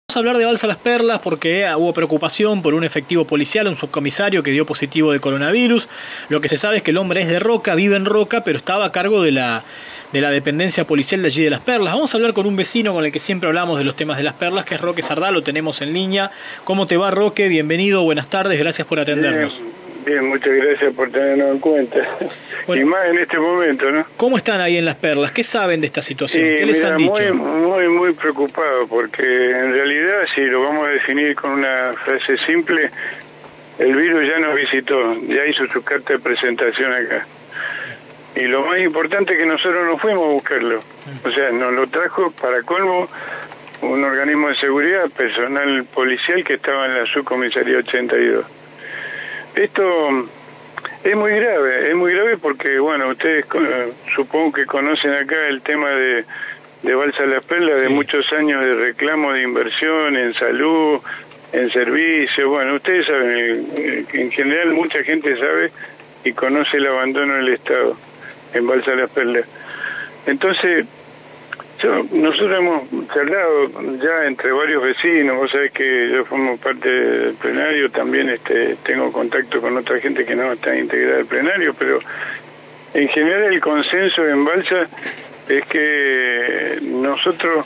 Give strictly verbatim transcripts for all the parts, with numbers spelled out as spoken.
Vamos a hablar de Balsa Las Perlas porque hubo preocupación por un efectivo policial, un subcomisario que dio positivo de coronavirus. Lo que se sabe es que el hombre es de Roca, vive en Roca, pero estaba a cargo de la, de la dependencia policial de allí de Las Perlas. Vamos a hablar con un vecino con el que siempre hablamos de los temas de Las Perlas, que es Roque Sardá, lo tenemos en línea. ¿Cómo te va, Roque? Bienvenido, buenas tardes, gracias por atendernos. Bien, bien, muchas gracias por tenernos en cuenta. Bueno, y más en este momento, ¿no? ¿Cómo están ahí en Las Perlas? ¿Qué saben de esta situación? Sí, ¿Qué les mira, han dicho? Muy, muy, muy preocupado, porque en realidad, si lo vamos a definir con una frase simple, el virus ya nos visitó, ya hizo su carta de presentación acá. Y lo más importante es que nosotros no fuimos a buscarlo. O sea, nos lo trajo, para colmo, un organismo de seguridad, personal policial que estaba en la subcomisaría ochenta y dos. Esto es muy grave, es muy grave porque, bueno, ustedes supongo que conocen acá el tema de, de Balsa Las Perlas, sí, de muchos años de reclamo de inversión en salud, en servicios. Bueno, ustedes saben, en general mucha gente sabe y conoce el abandono del Estado en Balsa Las Perlas. Entonces, yo, nosotros hemos charlado ya entre varios vecinos. Vos sabés que yo formo parte del plenario, también este, tengo contacto con otra gente que no está integrada al plenario, pero en general el consenso en Balsa es que nosotros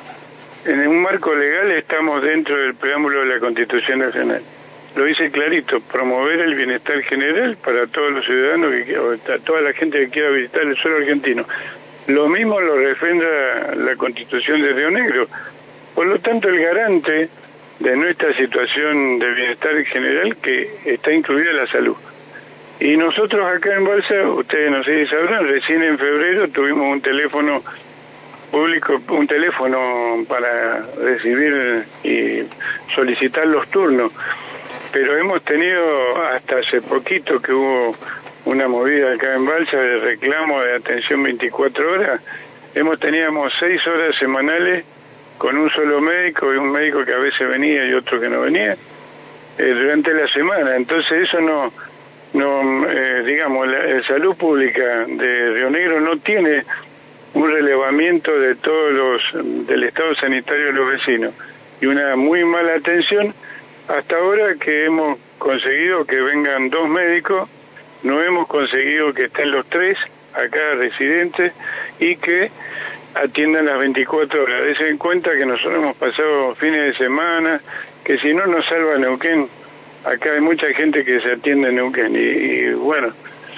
en un marco legal estamos dentro del preámbulo de la Constitución Nacional. Lo dice clarito: promover el bienestar general para todos los ciudadanos, que, o a toda la gente que quiera visitar el suelo argentino. Lo mismo lo refrenda la Constitución de Río Negro. Por lo tanto, el garante de nuestra situación de bienestar general, que está incluida la salud. Y nosotros acá en Balsa, ustedes no sé si sabrán, recién en febrero tuvimos un teléfono público, un teléfono para recibir y solicitar los turnos. Pero hemos tenido hasta hace poquito que hubo una movida acá en Balsa de reclamo de atención veinticuatro horas. Hemos teníamos seis horas semanales con un solo médico y un médico que a veces venía y otro que no venía eh, durante la semana. Entonces eso no, no eh, digamos, la, la salud pública de Río Negro no tiene un relevamiento de todos los del estado sanitario de los vecinos y una muy mala atención hasta ahora, que hemos conseguido que vengan dos médicos. No hemos conseguido que estén los tres acá residentes y que atiendan las veinticuatro horas. Desen en cuenta que nosotros hemos pasado fines de semana, que si no nos salva Neuquén, acá hay mucha gente que se atiende en Neuquén. Y, y bueno,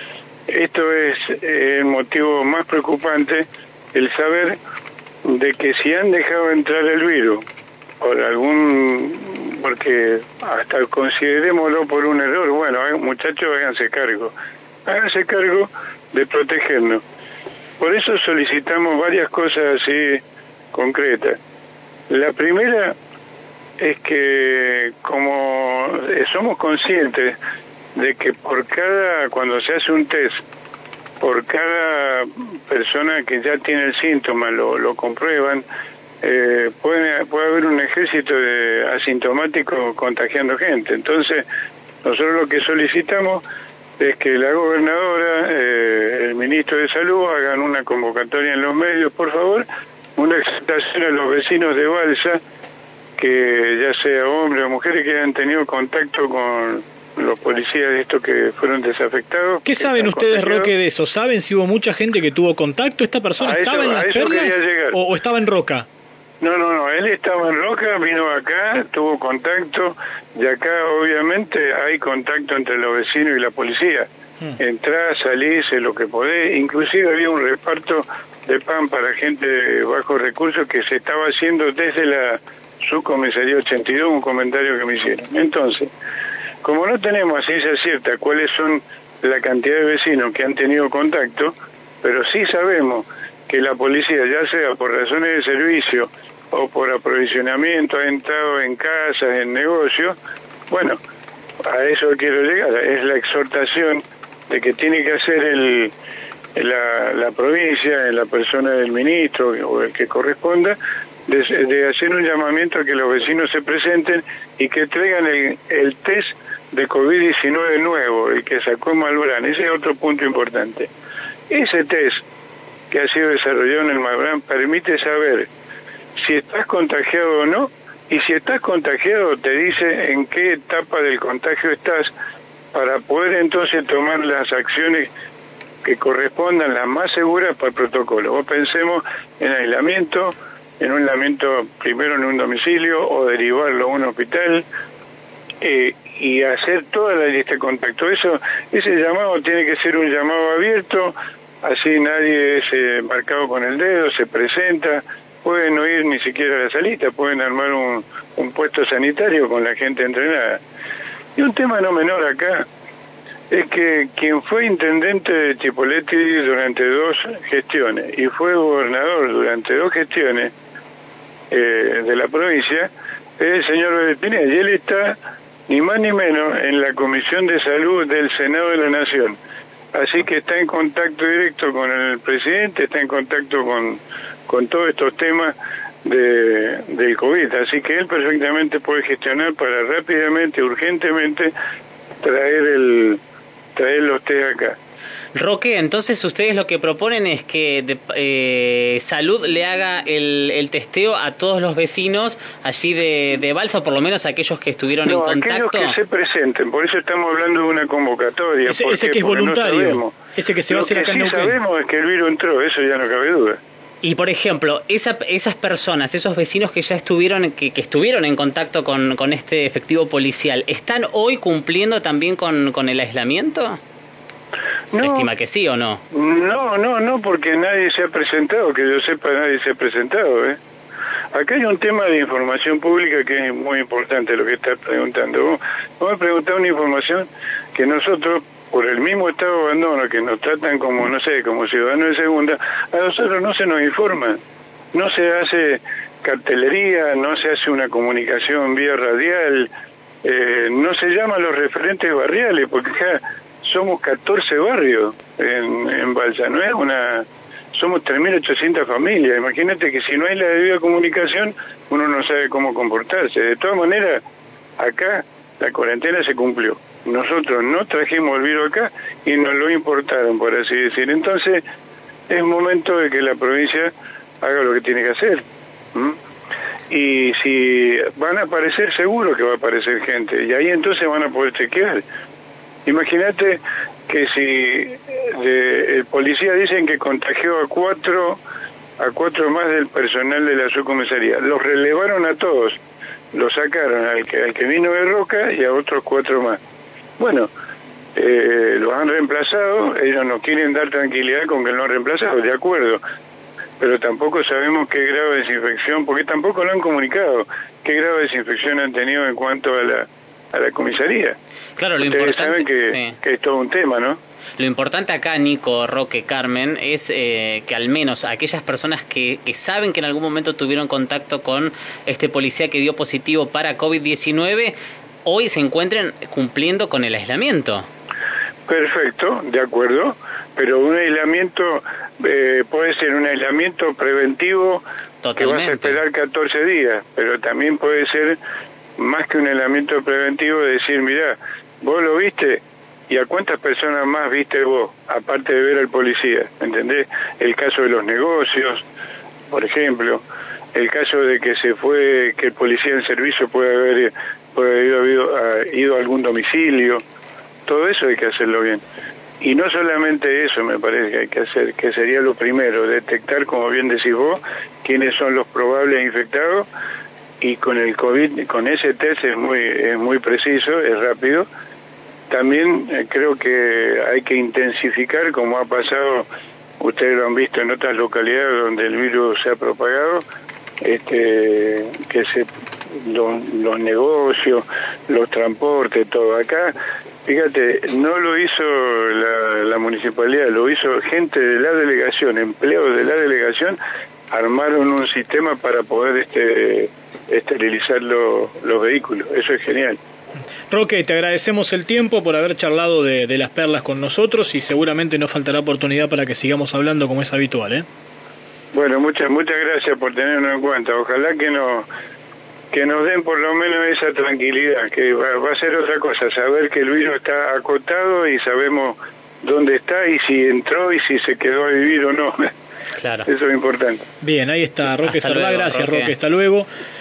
esto es el motivo más preocupante, el saber de que si han dejado entrar el virus por algún... porque hasta considerémoslo por un error, bueno, muchachos, háganse cargo, háganse cargo de protegernos. Por eso solicitamos varias cosas así concretas. La primera es que, como somos conscientes de que por cada, cuando se hace un test, por cada persona que ya tiene el síntoma, lo, lo comprueban, Eh, puede, puede haber un ejército de asintomáticos contagiando gente. Entonces, nosotros lo que solicitamos es que la gobernadora, eh, el ministro de Salud, hagan una convocatoria en los medios, por favor, una exhortación a los vecinos de Balsa, que ya sea hombres o mujeres que hayan tenido contacto con los policías de estos que fueron desafectados. ¿Qué saben ustedes, Roque, de eso? ¿Saben si hubo mucha gente que tuvo contacto? ¿Esta persona estaba en Las Perlas o, o estaba en Roca? No, no, no, él estaba en Roca, vino acá, tuvo contacto, y acá obviamente hay contacto entre los vecinos y la policía. Hmm. Entrás, salís, lo que podés, inclusive había un reparto de pan para gente de bajos recursos que se estaba haciendo desde la subcomisaría ochenta y dos, un comentario que me hicieron. Entonces, como no tenemos a ciencia cierta cuáles son la cantidad de vecinos que han tenido contacto, pero sí sabemos que la policía, ya sea por razones de servicio o por aprovisionamiento, ha entrado en casas, en negocios. Bueno, a eso quiero llegar. Es la exhortación de que tiene que hacer el, la, la provincia, en la persona del ministro o el que corresponda, de, de hacer un llamamiento a que los vecinos se presenten y que traigan el, el test de COVID diecinueve nuevo, el que sacó Malbrán. Ese es otro punto importante. Ese test que ha sido desarrollado en el Malbrán permite saber si estás contagiado o no Y si estás contagiado, te dice en qué etapa del contagio estás, para poder entonces tomar las acciones que correspondan, las más seguras para el protocolo. Vos pensemos en aislamiento, en un aislamiento primero en un domicilio o derivarlo a un hospital, eh, y hacer toda la lista de contacto. Eso, ese llamado tiene que ser un llamado abierto, así nadie es eh, marcado con el dedo, se presenta, pueden no ir ni siquiera a la salita, pueden armar un, un puesto sanitario con la gente entrenada. Y un tema no menor acá es que quien fue intendente de Chipoleti durante dos gestiones y fue gobernador durante dos gestiones eh, de la provincia es el señor Berretini, y él está ni más ni menos en la Comisión de Salud del Senado de la Nación. Así que está en contacto directo con el presidente, está en contacto con, con todos estos temas de, del COVID. Así que él perfectamente puede gestionar para rápidamente, urgentemente, traer el traer los test acá. Roque, entonces ustedes lo que proponen es que de, eh, Salud le haga el, el testeo a todos los vecinos allí de, de Balsa, o por lo menos a aquellos que estuvieron no, en contacto. Aquellos que se presenten, por eso estamos hablando de una convocatoria. Ese, ese que es voluntario, no ese que se va a hacer acá en Neuquén. Lo que sí sabemos es que el virus entró, eso ya no cabe duda. Y por ejemplo, esa, esas personas, esos vecinos que ya estuvieron, que, que estuvieron en contacto con, con este efectivo policial, ¿están hoy cumpliendo también con, con el aislamiento? ¿Se no, estima que sí o no? No, no, no, porque nadie se ha presentado, que yo sepa, nadie se ha presentado, ¿eh? Acá hay un tema de información pública que es muy importante lo que estás preguntando. Vos, vos me preguntás una información que nosotros, por el mismo estado de abandono, que nos tratan como, no sé, como ciudadanos de segunda, a nosotros no se nos informa, no se hace cartelería, no se hace una comunicación vía radial, eh, no se llama a los referentes barriales, porque acá somos catorce barrios en, en Balsa, no es una... Somos tres mil ochocientas familias, imagínate que si no hay la debida comunicación, uno no sabe cómo comportarse. De todas maneras, acá la cuarentena se cumplió. Nosotros no trajimos el virus acá y nos lo importaron, por así decir. Entonces, es momento de que la provincia haga lo que tiene que hacer. ¿Mm? Y si van a aparecer, seguro que va a aparecer gente, y ahí entonces van a poder chequear. Imagínate que si de, el policía dicen que contagió a cuatro a cuatro más del personal de la subcomisaría, los relevaron a todos, los sacaron al que al que vino de Roca y a otros cuatro más. Bueno, eh, los han reemplazado, ellos no quieren dar tranquilidad con que lo han reemplazado, de acuerdo, pero tampoco sabemos qué grado de desinfección, porque tampoco lo han comunicado, qué grado de desinfección han tenido en cuanto a la a la comisaría. Claro, lo Ustedes importante saben que, sí. que es todo un tema, ¿no? Lo importante acá, Nico, Roque, Carmen, es eh, que al menos aquellas personas que, que saben que en algún momento tuvieron contacto con este policía que dio positivo para COVID diecinueve, hoy se encuentren cumpliendo con el aislamiento. Perfecto, de acuerdo, pero un aislamiento eh, puede ser un aislamiento preventivo. Totalmente. Que vas a esperar catorce días, pero también puede ser más que un aislamiento preventivo, de decir, mirá, vos lo viste, ¿y a cuántas personas más viste vos, aparte de ver al policía? ¿Entendés? El caso de los negocios, por ejemplo, el caso de que se fue, que el policía en servicio puede haber, puede haber ido, a, ido a algún domicilio, todo eso hay que hacerlo bien. Y no solamente eso me parece que hay que hacer, que sería lo primero, detectar, como bien decís vos, quiénes son los probables infectados. Y con el COVID, con ese test es muy es muy preciso, es rápido. También eh, creo que hay que intensificar, como ha pasado, ustedes lo han visto en otras localidades donde el virus se ha propagado, este, que se los, los negocios, los transportes, todo. Acá, fíjate, no lo hizo la, la municipalidad, lo hizo gente de la delegación, empleados de la delegación, armaron un sistema para poder este esterilizar lo, los vehículos. Eso es genial. Roque, te agradecemos el tiempo por haber charlado de, de las perlas con nosotros y seguramente nos faltará oportunidad para que sigamos hablando como es habitual, ¿eh? Bueno, muchas muchas gracias por tenernos en cuenta. Ojalá que nos que nos den por lo menos esa tranquilidad, que va, va a ser otra cosa, saber que el virus está acotado y sabemos dónde está y si entró y si se quedó a vivir o no. Claro. Eso es importante. Bien, ahí está Roque Sardá, gracias Roque. Roque, hasta luego.